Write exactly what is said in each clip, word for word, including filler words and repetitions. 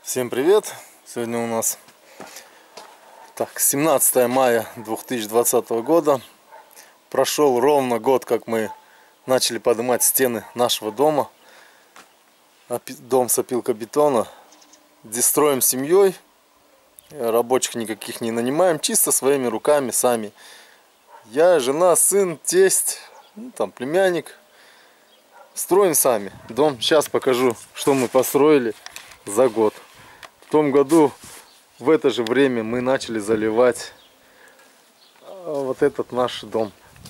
Всем привет! Сегодня у нас так, семнадцатое мая две тысячи двадцатого года. Прошел ровно год, как мы начали поднимать стены нашего дома. Дом с опилкобетона. Здесь строим семьей. Рабочих никаких не нанимаем. Чисто своими руками, сами. Я, жена, сын, тесть, ну, там племянник. Строим сами дом. Сейчас покажу, что мы построили за год. В том году в это же время мы начали заливать вот этот наш дом.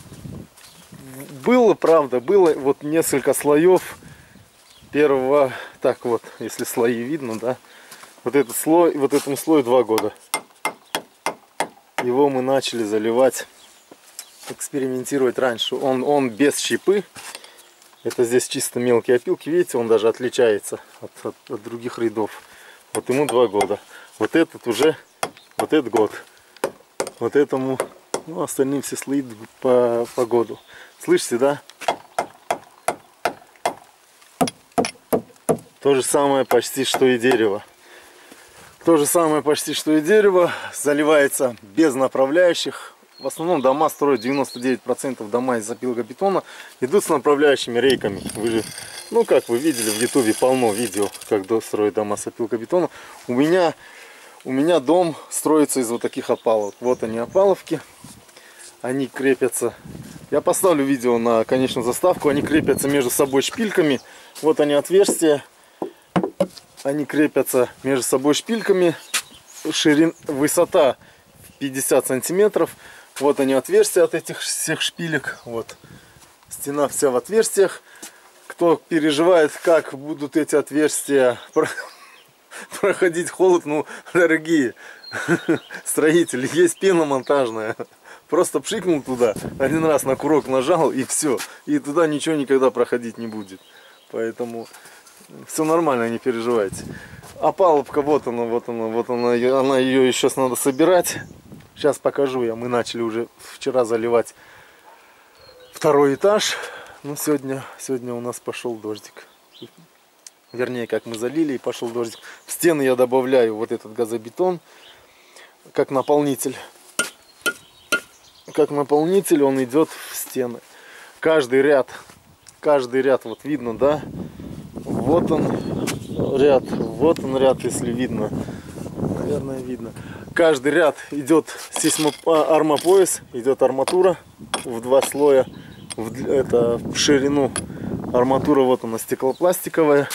Было, правда, было вот несколько слоев первого, так вот, если слои видно, да, вот этот слой, вот этому слою два года. Его мы начали заливать, экспериментировать раньше. Он, он без щепы. Это здесь чисто мелкие опилки, видите, он даже отличается от, от, от других рядов. Вот ему два года. Вот этот уже, вот этот год. Вот этому, ну, остальные все слои по, по году. Слышите, да? То же самое почти что и дерево. То же самое почти что и дерево. Заливается без направляющих. В основном дома строят, девяносто девять процентов дома из опилкобетона идут с направляющими рейками. Вы же, ну как вы видели в ютубе, полно видео, как строят дома с опилкобетона. У меня, у меня дом строится из вот таких опалов. Вот они, опаловки. Они крепятся. Я поставлю видео на конечную заставку. Они крепятся между собой шпильками. Вот они, отверстия. Они крепятся между собой шпильками. Ширин, высота пятьдесят сантиметров. Вот они, отверстия от этих всех шпилек. Вот стена вся в отверстиях. Кто переживает, как будут эти отверстия проходить холод, ну, дорогие строители, есть пена монтажная. Просто пшикнул туда, один раз на курок нажал, и все. И туда ничего никогда проходить не будет. Поэтому все нормально, не переживайте. Опалубка, вот она, вот она, вот она, она ее еще надо собирать. Сейчас покажу я. Мы начали уже вчера заливать второй этаж. Ну, сегодня, сегодня у нас пошел дождик. Вернее, как мы залили, и пошел дождик. В стены я добавляю вот этот газобетон, как наполнитель. Как наполнитель он идет в стены. Каждый ряд, каждый ряд, вот видно, да? Вот он ряд, вот он ряд, если видно. Наверное, видно. Каждый ряд идет сейсмо-армопояс, идет арматура в два слоя. В, это в ширину арматура, вот она, стеклопластиковая.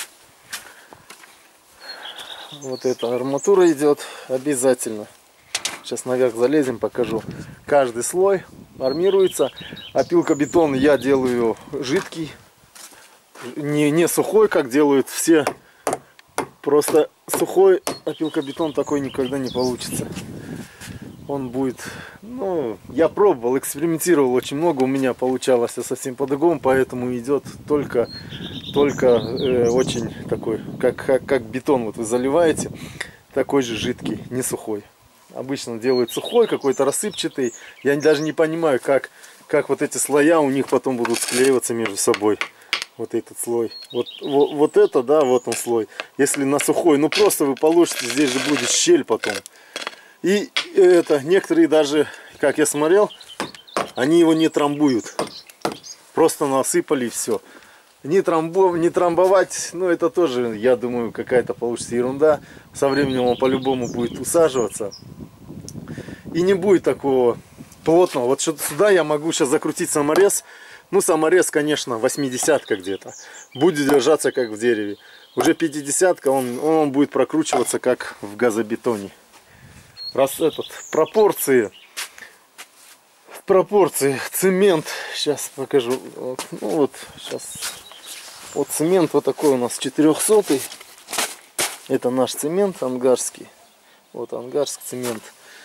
Вот эта арматура идет обязательно. Сейчас наверх залезем, покажу. Каждый слой армируется. Опилкобетон я делаю жидкий, не, не сухой, как делают все. Просто сухой опилкобетон такой никогда не получится. Он будет, ну, я пробовал, экспериментировал очень много, у меня получалось совсем по-другому, поэтому идет только, только э, очень такой, как, как, как бетон, вот вы заливаете, такой же жидкий, не сухой. Обычно делают сухой, какой-то рассыпчатый. Я даже не понимаю, как, как вот эти слоя у них потом будут склеиваться между собой. Вот этот слой. Вот, вот, вот это, да, вот он слой. Если на сухой, ну просто вы получите, здесь же будет щель потом. И это, некоторые даже, как я смотрел, они его не трамбуют. Просто насыпали и все. Не, трамбов, не трамбовать, ну это тоже, я думаю, какая-то получится ерунда. Со временем он по-любому будет усаживаться. И не будет такого плотного. Вот что-то сюда я могу сейчас закрутить саморез. Ну, саморез, конечно, восьмидесятка где-то. Будет держаться, как в дереве. Уже пятидесятка, он, он будет прокручиваться, как в газобетоне. Раз этот, пропорции. Пропорции. Цемент. Сейчас покажу. Вот, ну вот, сейчас. Вот цемент вот такой у нас четырехсотый. Это наш цемент ангарский. Вот ангарский цемент.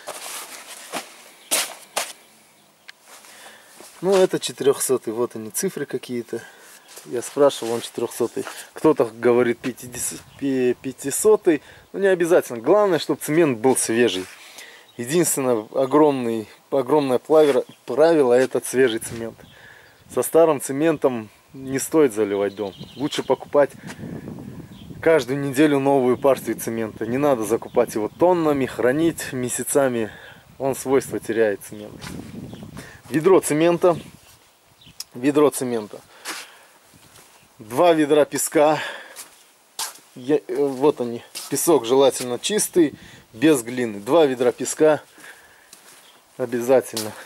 Ну, это четырехсотый, вот они, цифры какие-то. Я спрашивал, он четырехсотый. Кто-то говорит пятисотый. Ну, не обязательно. Главное, чтобы цемент был свежий. Единственное, огромный, огромное правило, это свежий цемент. Со старым цементом не стоит заливать дом. Лучше покупать каждую неделю новую партию цемента. Не надо закупать его тоннами, хранить месяцами. Он свойства теряет, цемент. Ведро цемента. Ведро цемента. Два ведра песка. Я, вот они. Песок желательно чистый, без глины. Два ведра песка. Обязательно.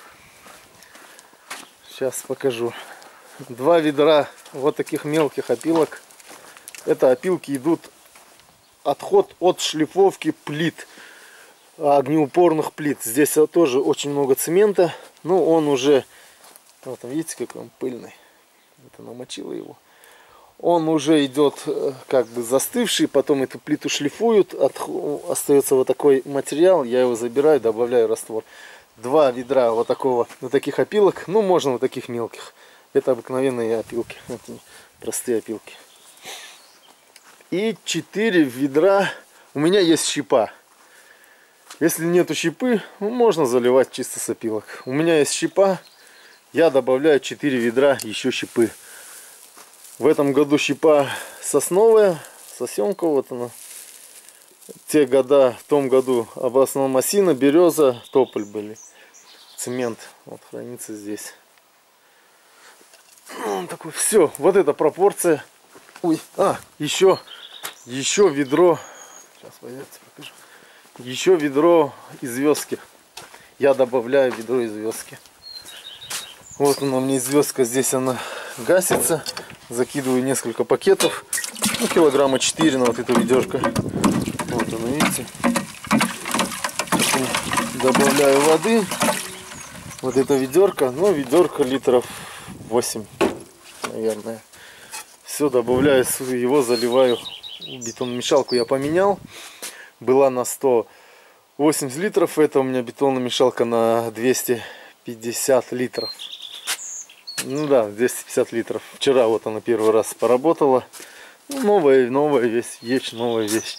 Сейчас покажу. Два ведра вот таких мелких опилок. Это опилки идут отход от шлифовки плит, огнеупорных плит. Здесь тоже очень много цемента. Ну, он уже, вот видите, какой он пыльный. Это намочило его. Он уже идет как бы застывший, потом эту плиту шлифуют, от, остается вот такой материал, я его забираю, добавляю раствор. Два ведра вот такого, вот таких опилок, ну, можно вот таких мелких. Это обыкновенные опилки, это простые опилки. И четыре ведра. У меня есть щепа. Если нету щепы, ну, можно заливать чисто с опилок. У меня есть щепа. Я добавляю четыре ведра еще щепы. В этом году щепа сосновая. Сосенка вот она. Те года, в том году в основном осина, береза, тополь были. Цемент вот хранится здесь. Такой, все, вот эта пропорция. Ой, а, еще. Еще ведро, сейчас пойдете, покажу. Еще ведро из звездки. Я добавляю ведро из звездки. Вот она у меня звездка, здесь она гасится. Закидываю несколько пакетов. Ну, килограмма четыре на вот эту ведерко. Вот она, видите. Добавляю воды. Вот это ведерко. Ну, ведерко литров восемь, наверное. Все, добавляю его, заливаю. Бетономешалку я поменял. Была на сто восемьдесят литров. Это у меня бетономешалка на двести пятьдесят литров. Ну да, двести пятьдесят литров. Вчера вот она первый раз поработала. Ну, новая, новая вещь, вещь, новая вещь.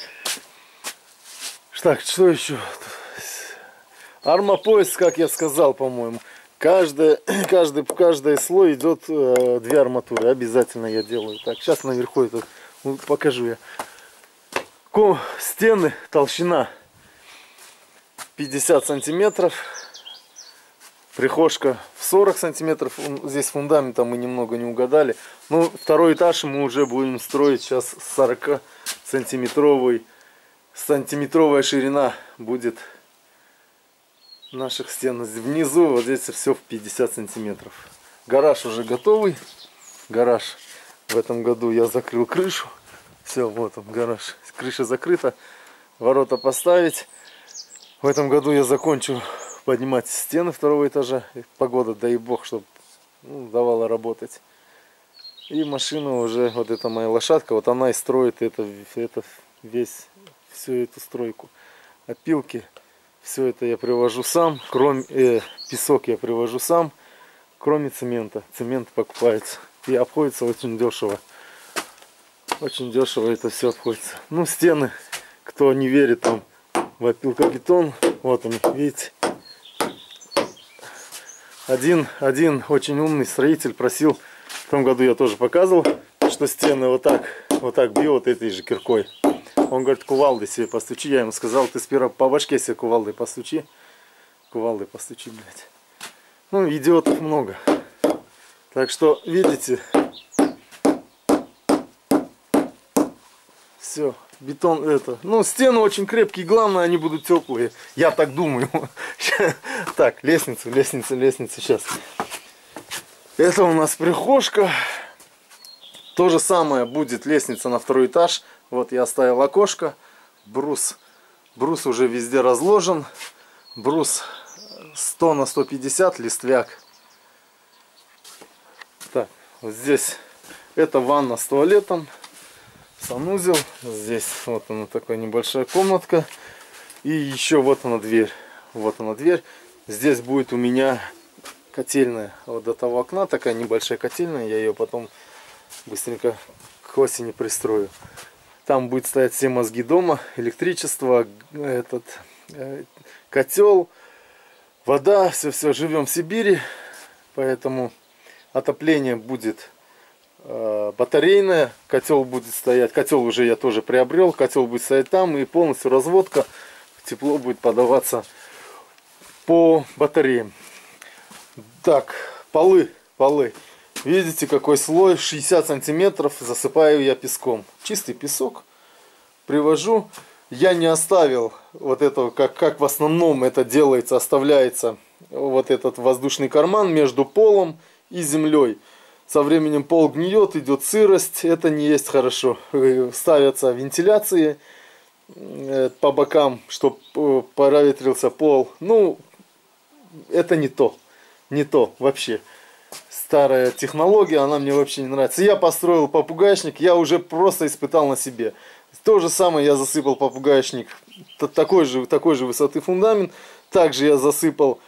Так, что еще? Армопояс, как я сказал, по-моему. Каждое, каждый, каждый слой идет э, две арматуры. Обязательно я делаю. Так, сейчас наверху это покажу я. Ко, стены, толщина пятьдесят сантиметров. Прихожка в сорок сантиметров. Здесь фундаментом мы немного не угадали. Ну, второй этаж мы уже будем строить сейчас сорок сантиметровый. Сантиметровая ширина будет наших стен. Внизу вот здесь все в пятьдесят сантиметров. Гараж уже готовый. Гараж в этом году я закрыл крышу. Все, вот он, гараж. Крыша закрыта. Ворота поставить. В этом году я закончу поднимать стены второго этажа. Погода, дай бог, чтобы ну, давала работать. И машина уже, вот эта моя лошадка, вот она и строит это, это весь, всю эту стройку. Опилки, все это я привожу сам. Кроме э, песок я привожу сам. Кроме цемента. Цемент покупается. И обходится очень дешево. Очень дешево это все обходится. Ну, стены, кто не верит там в опилкобетон, вот они, видите. Один, один очень умный строитель просил, в том году я тоже показывал, что стены вот так, вот так бью вот этой же киркой. Он говорит, кувалдой себе постучи. Я ему сказал, ты сперва по башке себе кувалдой постучи. Кувалдой постучи, блядь. Ну, идиотов много. Так что, видите, все, бетон это. Ну, стены очень крепкие, главное, они будут теплые. Я так думаю. Так, лестница, лестница, лестница, сейчас. Это у нас прихожка. То же самое будет лестница на второй этаж. Вот я оставил окошко. Брус. Брус уже везде разложен. Брус сто на сто пятьдесят, листвяк. Так, вот здесь это ванна с туалетом. Санузел. Здесь вот она такая небольшая комнатка. И еще вот она дверь. Вот она дверь. Здесь будет у меня котельная. Вот до того окна такая небольшая котельная. Я ее потом быстренько к осени пристрою. Там будет стоять все мозги дома. Электричество, этот э, котел, вода. Все-все. Живем в Сибири. Поэтому отопление будет э, батарейная. Котел будет стоять. Котел уже я тоже приобрел. Котел будет стоять там. И полностью разводка. Тепло будет подаваться по батареям. Так, полы. Полы. Видите, какой слой? шестьдесят сантиметров. Засыпаю я песком. Чистый песок. Привожу. Я не оставил вот этого, как, как в основном это делается, оставляется вот этот воздушный карман между полом и землей. Со временем пол гниет, идет сырость, это не есть хорошо. Ставятся вентиляции по бокам, чтобы проветрился пол. Ну, это не то, не то вообще. Старая технология, она мне вообще не нравится. Я построил попугайчник, я уже просто испытал на себе. То же самое я засыпал попугайчник, такой же, такой же высоты фундамент. Также я засыпал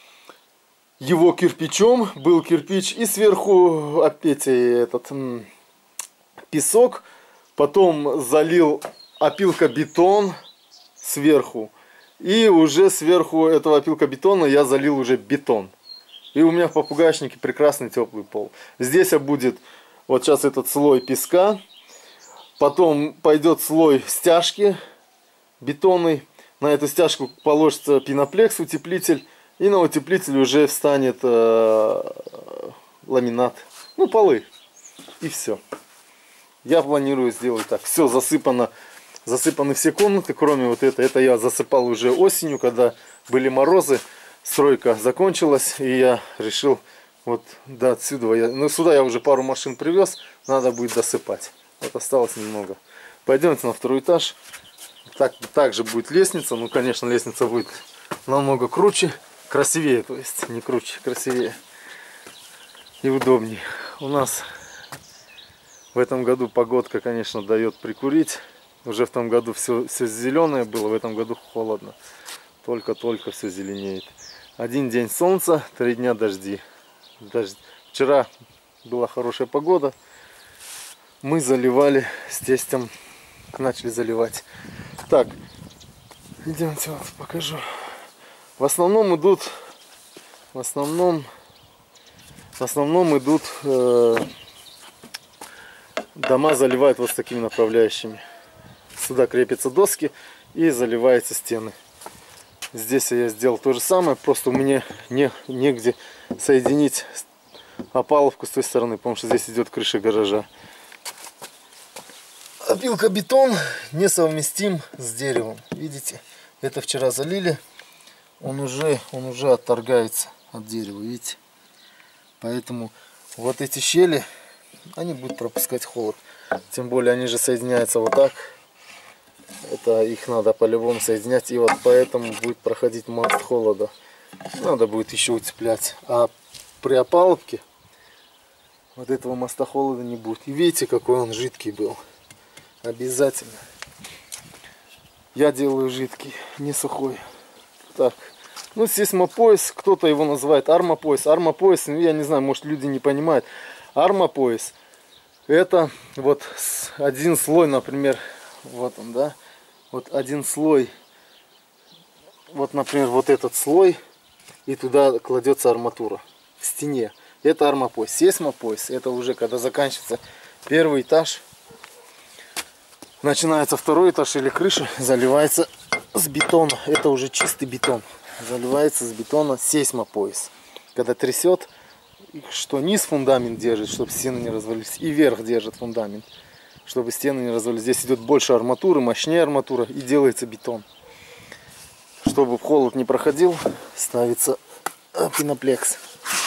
его кирпичом, был кирпич, и сверху опять этот м, песок. Потом залил опилкобетон сверху. И уже сверху этого опилкобетона я залил уже бетон. И у меня в попугайчнике прекрасный теплый пол. Здесь будет вот сейчас этот слой песка. Потом пойдет слой стяжки бетонной. На эту стяжку положится пеноплекс, утеплитель. И на утеплитель уже встанет э, ламинат. Ну, полы. И все. Я планирую сделать так. Все засыпано. Засыпаны все комнаты, кроме вот этой. Это я засыпал уже осенью, когда были морозы. Стройка закончилась. И я решил, вот до отсюда. Я, ну, сюда я уже пару машин привез. Надо будет досыпать. Вот осталось немного. Пойдемте на второй этаж. Так, также будет лестница. Ну, конечно, лестница будет намного круче. Красивее, то есть. Не круче, красивее. И удобнее. У нас в этом году погодка, конечно, дает прикурить. Уже в том году все, все зеленое было. В этом году холодно. Только-только все зеленеет. Один день солнца, три дня дожди. Дождь. Вчера была хорошая погода. Мы заливали с тестем, начали заливать. Так, идемте, вот покажу. В основном идут, в основном, в основном идут, э, дома заливают вот с такими направляющими. Сюда крепятся доски и заливаются стены. Здесь я сделал то же самое, просто у меня не, негде соединить опалубку с той стороны, потому что здесь идет крыша гаража. Опилкобетон несовместим с деревом. Видите, это вчера залили, он уже, он уже отторгается от дерева, видите. Поэтому вот эти щели, они будут пропускать холод. Тем более они же соединяются вот так. Это их надо по-любому соединять, и вот поэтому будет проходить мост холода. Надо будет еще утеплять. А при опалубке вот этого моста холода не будет. И видите, какой он жидкий был. Обязательно. Я делаю жидкий, не сухой. Так. Ну, сейсмопояс, кто-то его называет армопояс. Армопояс, ну, я не знаю, может, люди не понимают. Армопояс — это вот один слой, например, вот он, да. Вот один слой. Вот, например, вот этот слой. И туда кладется арматура в стене. Это армопояс. Сейсмопояс — это уже когда заканчивается первый этаж. Начинается второй этаж или крыша, заливается с бетона. Это уже чистый бетон. Заливается с бетона сейсмопояс. Когда трясет, что низ фундамент держит, чтобы стены не развалились, и верх держит фундамент, чтобы стены не развалились. Здесь идет больше арматуры, мощнее арматура, и делается бетон. Чтобы холод не проходил, ставится пеноплекс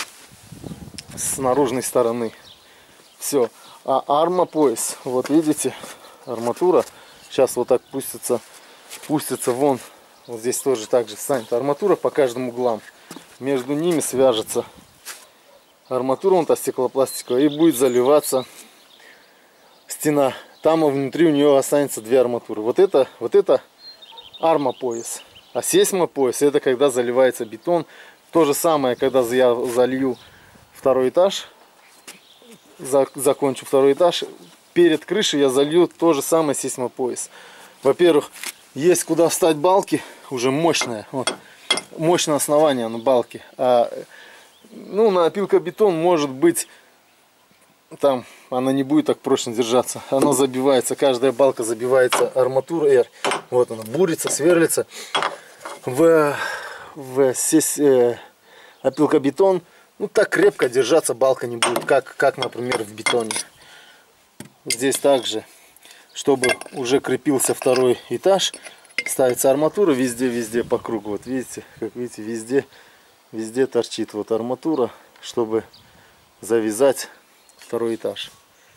с наружной стороны. Все. А армопояс, вот видите, арматура сейчас вот так пустится, пустится вон. Вот здесь тоже так же станет арматура по каждым углам. Между ними свяжется арматура, вон та стеклопластиковая, и будет заливаться стена. Там внутри у нее останется две арматуры. Вот это, вот это армопояс. А сейсмопояс — это когда заливается бетон. То же самое, когда я залью второй этаж, закончу второй этаж, перед крышей я залью то же самое сейсмопояс. Во-первых, есть куда встать балки, уже мощное, вот, мощное основание на балке. А, ну, на опилкобетон может быть там она не будет так прочно держаться. Она забивается, каждая балка забивается арматурой R. Вот она бурится, сверлится в, в сесь, э, опилкобетон. Ну так крепко держаться балка не будет, как, как например, в бетоне. Здесь также, чтобы уже крепился второй этаж, ставится арматура везде-везде по кругу. Вот видите, как видите, везде, везде торчит вот арматура, чтобы завязать второй этаж.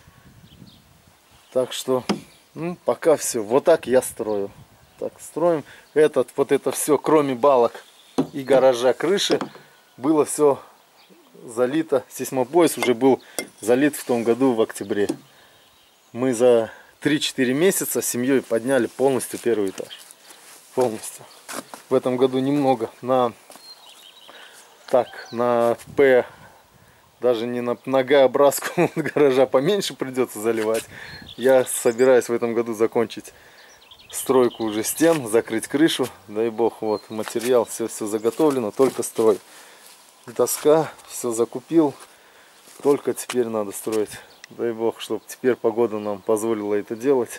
Так что, ну, пока все. Вот так я строю. Так строим. Этот, вот это все, кроме балок и гаража, крыши, было все залито. Сейсмопояс уже был залит в том году в октябре. Мы за три-четыре месяца с семьей подняли полностью первый этаж. Полностью. В этом году немного на так, на П, даже не на, на Г-образку гаража поменьше придется заливать. Я собираюсь в этом году закончить стройку уже стен, закрыть крышу. Дай бог, вот материал, все, все заготовлено, только строй. Доска, все закупил, только теперь надо строить. Дай бог, чтобы теперь погода нам позволила это делать.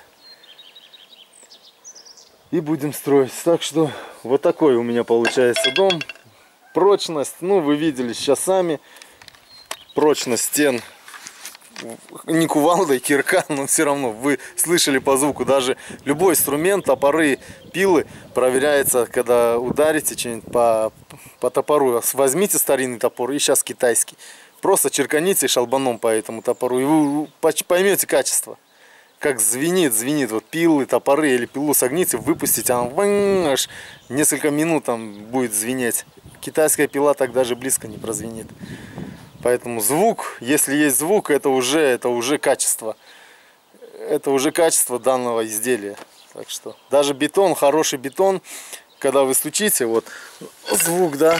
И будем строить. Так что вот такой у меня получается дом. Прочность, ну вы видели сейчас сами. Прочность стен не кувалда и кирка, но все равно вы слышали по звуку. Даже любой инструмент, топоры, пилы проверяется, когда ударите что-нибудь по, по топору. Возьмите старинный топор и сейчас китайский. Просто черканите шалбаном по этому топору, и вы поймете качество. Как звенит, звенит. Вот пилы, топоры или пилу согните, выпустите, она аж несколько минут там будет звенеть. Китайская пила так даже близко не прозвенит. Поэтому звук, если есть звук, это уже, это уже качество. Это уже качество данного изделия. Так что даже бетон, хороший бетон, когда вы стучите, вот звук, да,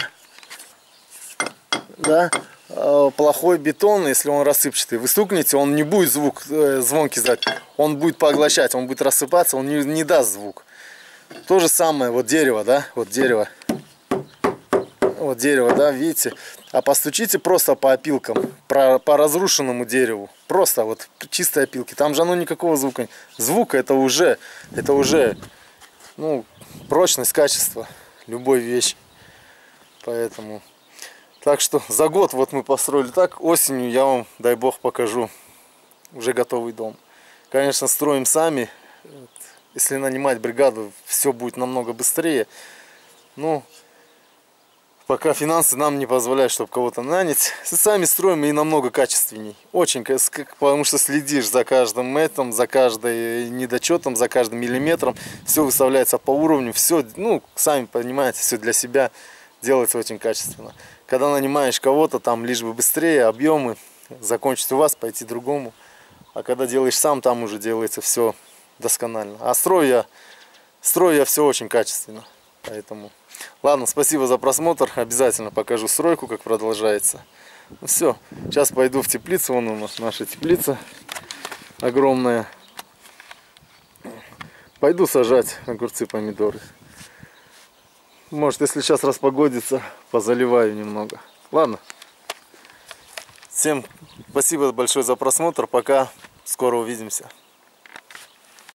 да, плохой бетон, если он рассыпчатый, вы стукнете, он не будет звук звонкий издать, он будет поглощать, он будет рассыпаться, он не, не даст звук. То же самое, вот дерево, да, вот дерево. Вот дерево, да, видите? А постучите просто по опилкам, по, по разрушенному дереву. Просто вот чистые опилки. Там же оно никакого звука. Звук это уже, это уже, ну, прочность, качество любой вещи. Поэтому, так что за год вот мы построили так. Осенью я вам, дай бог, покажу уже готовый дом. Конечно, строим сами. Если нанимать бригаду, все будет намного быстрее. Ну, пока финансы нам не позволяют, чтобы кого-то нанять. Сами строим и намного качественней. Очень, потому что следишь за каждым этим, за каждым недочетом, за каждым миллиметром. Все выставляется по уровню. Все, ну, сами понимаете, все для себя делается очень качественно. Когда нанимаешь кого-то, там лишь бы быстрее, объемы, закончить у вас, пойти другому. А когда делаешь сам, там уже делается все досконально. А строю я, строю я все очень качественно. Поэтому... Ладно, спасибо за просмотр. Обязательно покажу стройку, как продолжается. Ну все, сейчас пойду в теплицу. Вон у нас наша теплица огромная. Пойду сажать огурцы, помидоры. Может, если сейчас распогодится, позаливаю немного. Ладно. Всем спасибо большое за просмотр. Пока. Скоро увидимся.